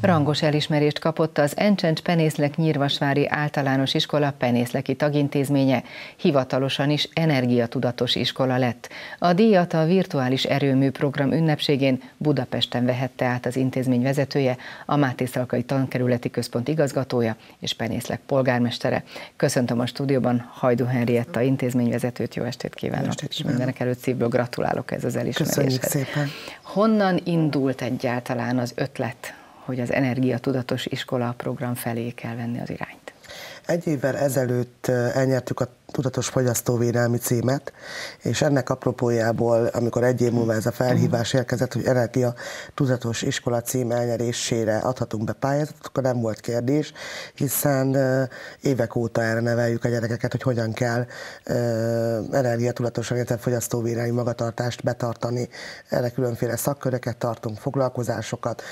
Rangos elismerést kapott az Encsencs-Penészlek-Nyírvasvári Általános Iskola penészleki tagintézménye, hivatalosan is energiatudatos iskola lett. A díjat a virtuális erőmű program ünnepségén Budapesten vehette át az intézmény vezetője, a Mátészalkai Tankerületi Központ igazgatója és Penészlek polgármestere. Köszöntöm a stúdióban Hajdú Henrietta intézményvezetőt, jó estét kívánok, és mindenek előtt szívből gratulálok ez az elismeréshez. Köszönjük szépen. Honnan indult egyáltalán az ötlet, hogy az energiatudatos iskola program felé kell venni az irányt? Egy évvel ezelőtt elnyertük a tudatos fogyasztóvédelmi címet, és ennek apropójából, amikor egy év múlva ez a felhívás érkezett, hogy energiatudatos iskola cím elnyerésére adhatunk be pályázatot, akkor nem volt kérdés, hiszen évek óta erre neveljük a gyerekeket, hogy hogyan kell energiatudatosan, illetve fogyasztóvédelmi magatartást betartani. Erre különféle szakköröket tartunk, foglalkozásokat.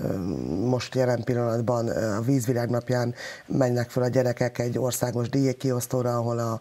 Most jelen pillanatban a Vízvilág napján mennek fel a gyerekek egy országos díjkiosztóra, ahol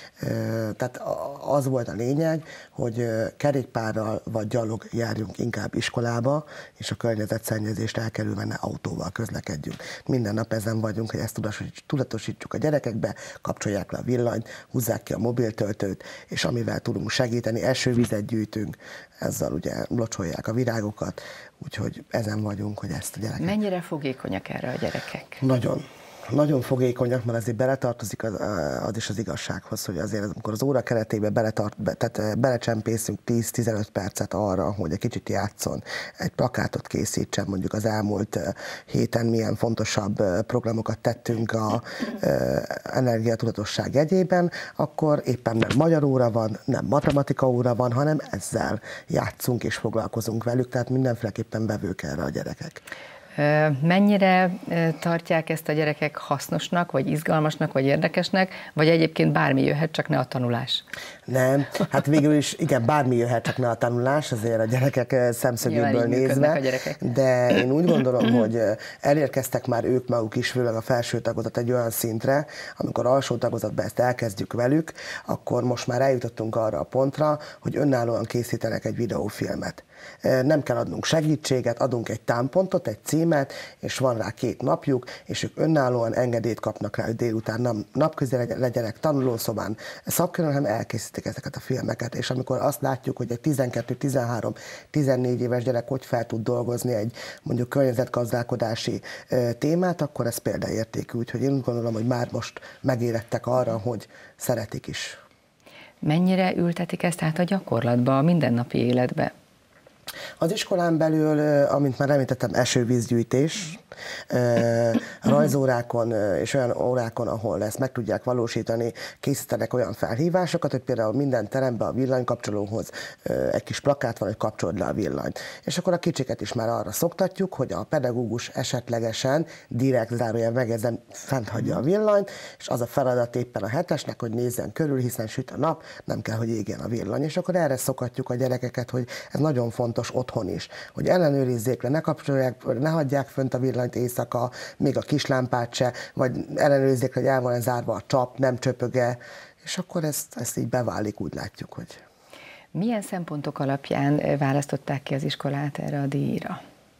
tehát az volt a lényeg, hogy kerékpárral vagy gyalog járjunk inkább iskolába, és a környezetszennyezést elkerülve ne autóval közlekedjünk. Minden nap ezen vagyunk, hogy ezt tudatosítsuk a gyerekekbe, kapcsolják le a villanyt, húzzák ki a mobiltöltőt, és amivel tudunk segíteni, esővizet gyűjtünk, ezzel ugye locsolják a virágokat, úgyhogy ezen vagyunk, hogy ezt a gyerekek... Mennyire fogékonyak erre a gyerekek? Nagyon fogékonyak, mert azért beletartozik az is az igazsághoz, hogy azért amikor az óra keretében belecsempészünk 10-15 percet arra, hogy egy kicsit játszon, egy plakátot készítsen, mondjuk az elmúlt héten milyen fontosabb programokat tettünk a energiatudatosság jegyében, akkor éppen nem magyar óra van, nem matematika óra van, hanem ezzel játszunk és foglalkozunk velük, tehát mindenféleképpen vevők erre a gyerekek. Mennyire tartják ezt a gyerekek hasznosnak, vagy izgalmasnak, vagy érdekesnek, vagy egyébként bármi jöhet, csak ne a tanulás? Nem, hát végül is igen, bármi jöhet, csak ne a tanulás, azért a gyerekek szemszögéből nézve, de én úgy gondolom, hogy elérkeztek már ők maguk is, főleg a felső tagozat egy olyan szintre, amikor alsó tagozatban ezt elkezdjük velük, akkor most már eljutottunk arra a pontra, hogy önállóan készítenek egy videófilmet. Nem kell adnunk segítséget, adunk egy támpontot, egy címet, és van rá 2 napjuk, és ők önállóan engedélyt kapnak rá, hogy délután napközben legyenek tanulószobán szakkörön, hanem elkészítik ezeket a filmeket. És amikor azt látjuk, hogy egy 12-13-14 éves gyerek hogy fel tud dolgozni egy mondjuk környezetgazdálkodási témát, akkor ez példaértékű. Úgyhogy én úgy gondolom, hogy már most megérettek arra, hogy szeretik is. Mennyire ültetik ezt át a gyakorlatba, a mindennapi életbe? Az iskolán belül, amint már említettem, esővízgyűjtés, rajzórákon és olyan órákon, ahol ezt meg tudják valósítani, készítenek olyan felhívásokat, hogy például minden teremben a villanykapcsolóhoz egy kis plakát van, hogy kapcsold le a villanyt. És akkor a kicsiket is már arra szoktatjuk, hogy a pedagógus esetlegesen direkt zárójel megjegyzem, fent hagyja a villanyt, és az a feladat éppen a 7-esnek, hogy nézzen körül, hiszen süt a nap, nem kell, hogy égjen a villany. És akkor erre szokatjuk a gyerekeket, hogy ez nagyon fontos otthon is, hogy ellenőrizzék le, ne kapcsolják, ne hagyják fönt a villanyt éjszaka, még a kislámpát se, vagy ellenőrizzék, hogy el van zárva a csap, nem csöpöge, és akkor ezt így beválik, úgy látjuk, hogy... Milyen szempontok alapján választották ki az iskolát erre a díjra?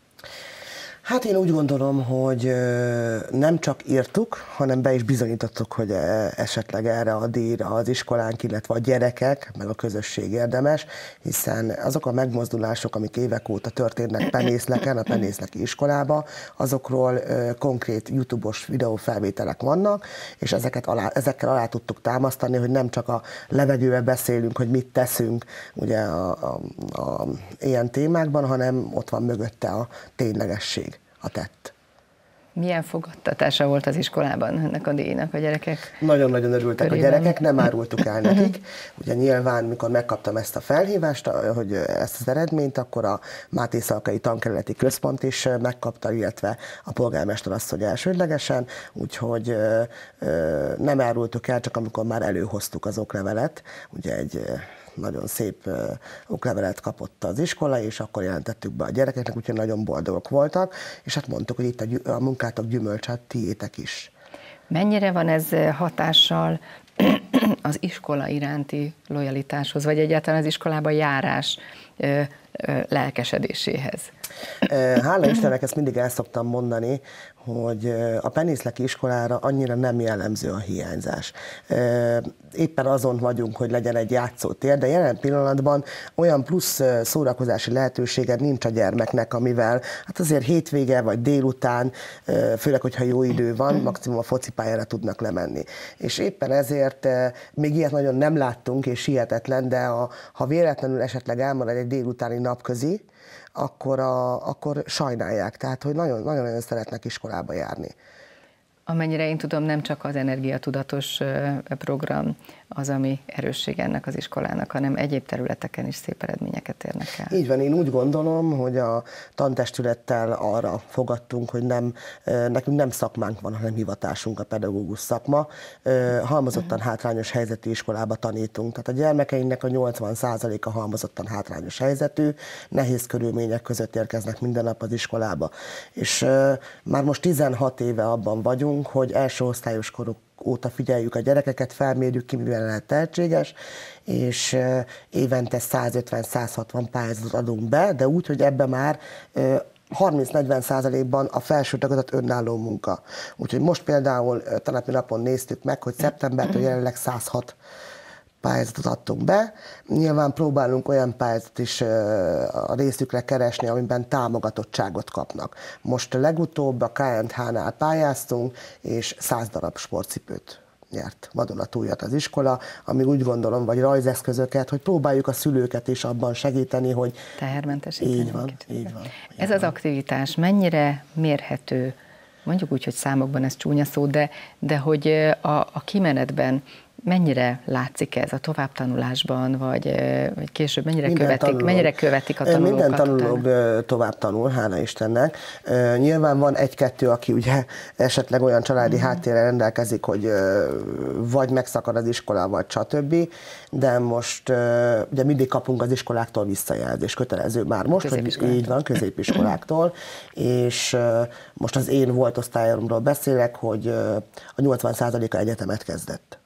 Hát én úgy gondolom, hogy nem csak írtuk, hanem be is bizonyítottuk, hogy esetleg erre a díjra az iskolánk, illetve a gyerekek, meg a közösség érdemes, hiszen azok a megmozdulások, amik évek óta történnek Penészleken, a Penészleki iskolába, azokról konkrét YouTube-os videófelvételek vannak, és ezekkel alá tudtuk támasztani, hogy nem csak a levegővel beszélünk, hogy mit teszünk ugye ilyen témákban, hanem ott van mögötte a ténylegesség. A tett. Milyen fogadtatása volt az iskolában ennek a díjnak a gyerekek? Nagyon-nagyon örültek körében. A gyerekek, nem árultuk el nekik. Ugye nyilván, mikor megkaptam ezt a felhívást, hogy ezt az eredményt, akkor a Mátészalkai Tankerületi Központ is megkapta, illetve a polgármester asszony elsődlegesen, úgyhogy nem árultuk el, csak amikor már előhoztuk az oklevelet, ugye egy nagyon szép oklevelet kapott az iskola, és akkor jelentettük be a gyerekeknek, úgyhogy nagyon boldogok voltak, és hát mondtuk, hogy itt a munkátok gyümölcs, hát tiétek is. Mennyire van ez hatással az iskola iránti lojalitáshoz, vagy egyáltalán az iskolába járás lelkesedéséhez. Hála Istennek, ezt mindig el szoktam mondani, hogy a penészleki iskolára annyira nem jellemző a hiányzás. Éppen azon vagyunk, hogy legyen egy játszótér, de jelen pillanatban olyan plusz szórakozási lehetőséged nincs a gyermeknek, amivel hát azért hétvége vagy délután, főleg, hogyha jó idő van, maximum a focipályára tudnak lemenni. És éppen ezért még ilyet nagyon nem láttunk, és hihetetlen, de ha véletlenül esetleg elmarad egy délutáni napközi, akkor sajnálják, tehát hogy nagyon-nagyon szeretnek iskolába járni. Amennyire én tudom, nem csak az energiatudatos program az, ami erősség ennek az iskolának, hanem egyéb területeken is szép eredményeket érnek el. Így van, én úgy gondolom, hogy a tantestülettel arra fogadtunk, hogy nekünk nem szakmánk van, hanem hivatásunk, a pedagógus szakma. Halmozottan hátrányos helyzetű iskolába tanítunk, tehát a gyermekeinknek a 80%-a halmozottan hátrányos helyzetű, nehéz körülmények között érkeznek minden nap az iskolába. És már most 16 éve abban vagyunk, hogy első osztályos koruk óta figyeljük a gyerekeket, felmérjük ki, mivel lehet tehetséges, és évente 150-160 pályázatot adunk be, de úgy, hogy ebbe már 30-40%-ban a felső tagozat önálló munka. Úgyhogy most például tanapi napon néztük meg, hogy szeptembertől jelenleg 106 pályázatot adtunk be. Nyilván próbálunk olyan pályázatot is a részükre keresni, amiben támogatottságot kapnak. Most legutóbb a KNH-nál pályáztunk, és 100 darab sportcipőt nyert vadonatújat az iskola, ami úgy gondolom, vagy rajzeszközöket, hogy próbáljuk a szülőket is abban segíteni, hogy tehermentesíteni. Így van, így van. Ez az aktivitás mennyire mérhető, mondjuk úgy, hogy számokban ez csúnya szó, de hogy a kimenetben mennyire látszik ez a továbbtanulásban, vagy később mennyire követik a tanulókat? Minden tanuló tovább tanul, hála Istennek. Nyilván van egy-kettő, aki ugye esetleg olyan családi háttérrel rendelkezik, hogy vagy megszakad az iskola, vagy stb. De most ugye mindig kapunk az iskoláktól visszajelzést, kötelező már most, hogy így van, középiskoláktól, és most az én volt osztályomról beszélek, hogy a 80%-a egyetemet kezdett.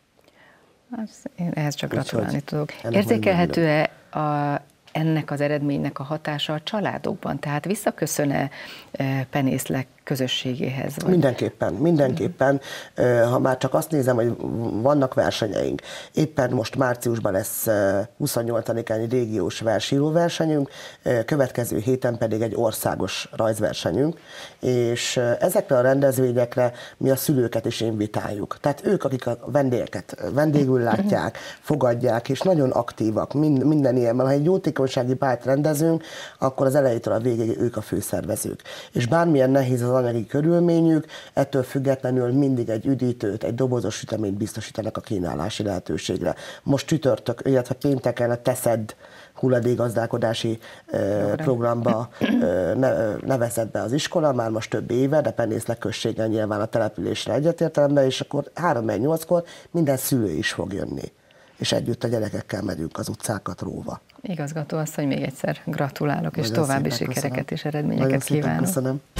Én ehhez csak gratulálni tudok. Érzékelhető-e ennek az eredménynek a hatása a családokban? Tehát visszaköszön-e penészlek közösségéhez? Vagy? Mindenképpen. Ha már csak azt nézem, hogy vannak versenyeink. Éppen most márciusban lesz 28-án egy régiós versíróversenyünk, következő héten pedig egy országos rajzversenyünk, és ezekre a rendezvényekre mi a szülőket is invitáljuk. Tehát ők, akik a vendégeket vendégül látják, fogadják, és nagyon aktívak minden ilyenben. Ha egy jótékonysági pályát rendezünk, akkor az elejétől a végéig ők a főszervezők. És bármilyen nehéz az anyagi körülményük, ettől függetlenül mindig egy üdítőt, egy dobozos süteményt biztosítanak a kínálási lehetőségre. Most csütörtök, illetve pénteken a Teszed hulladékgazdálkodási programba nevezett be az iskola, már most több éve, de Penészlek községen nyilván a településre egyetértelemben, és akkor 3-8-kor minden szülő is fog jönni. És együtt a gyerekekkel megyünk az utcákat róva. Igazgató asszony, még egyszer gratulálok, és további sikereket és eredményeket Nagyon szépen kívánok. Köszönöm.